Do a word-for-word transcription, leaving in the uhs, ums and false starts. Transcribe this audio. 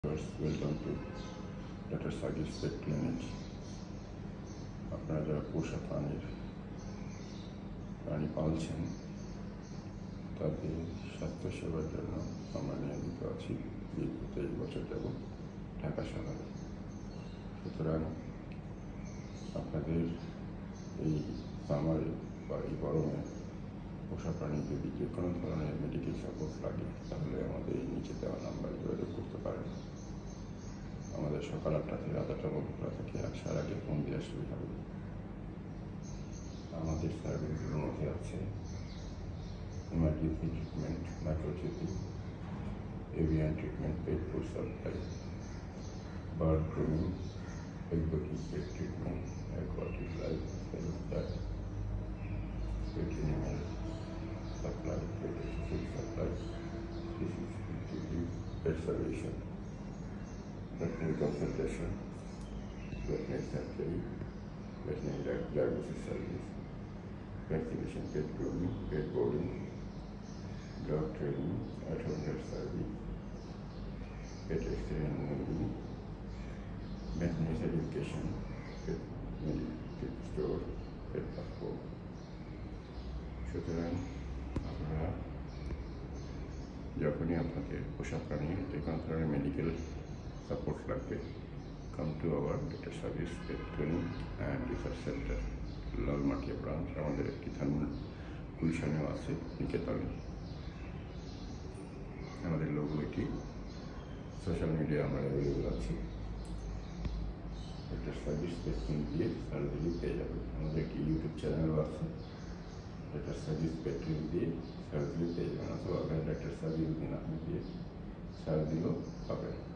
Welcome to doctor Sakib pet clinic. আপনারা যারা পোষা প্রাণীর প্রাণী পালছেন তাদের স্বাস্থ্যসেবার জন্য আমরা নিয়োজিত আছি দীর্ঘ তেইশ বছর যাব ঢাকা শহরে। সুতরাং আপনাদের এই সামারে বা এই গরমে পোষা প্রাণী যদি যে কোনো ধরনের মেডিকেল সাপোর্ট লাগে তাহলে আমাদের এই নিচে দেওয়া নাম্বারে যোগাযোগ করতে পারেন। আমাদের সকাল আটটা থেকে রাত আটটার মধ্যে খোলা থাকে, আসার আগে ফোন দেওয়ার সুবিধা হবে। আমাদের সার্ভিসগুলোর মধ্যে আছে emergency treatment, microtherapy, avian treatment, pet food supply, bird grooming, exotic pet treatment, aquatic life health, pet animal supply, pet food supply, pet servicing, veterinary consultation, veterinary surgery, veterinary diagnosis service, vaccination, pet grooming, pet boarding, dog training, at-home vet service, pet X-ray and moving, veterinary education, pet medical store, pet passport. সুতরাং আপনারা যখনই আপনাদের পোষা প্রাণীর যে কোনো ধরনের medical support লাগবে, come to our doctor service pet clinic and research centre, Lalmatia branch. আমাদের একটি থার্মাল গুলশানেও আছে নিকেতনে। আমাদের লোগো এটি, সোশ্যাল মিডিয়ায় আমরা অ্যাভেলেবল আছি। ডাক্তার সার্ভিস পেট ক্লিনিক দিয়ে সার্চ দিলে পেয়ে যাবেন। আমাদের একটি ইউটিউব চ্যানেলও আছে, ডাক্তার সার্ভিস পেট ক্লিনিক দিয়ে সার্চ দিলে পেয়ে যাবেন, অথবা ডাক্তার সার্ভিস দিন আপনি দিয়ে সার্চ দিলেও পাবেন।